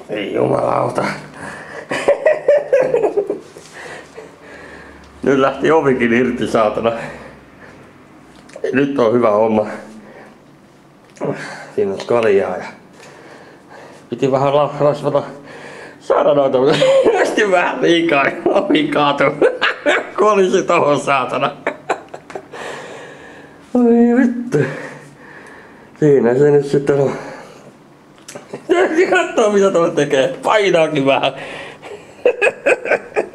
Ei jumalauta. Nyt lähti ovikin irti, saatana. Nyt on hyvä homma. Siinä on kaljaa ja piti vähän rasvata. Saada noita, mutta nosti vähän liikaa ja ovi kaatui. Kolisi tohon, saatana. Oi vittu. Siinä se nyt sitten on. Kattoo mitä tuo tekee. Painaakin vähän.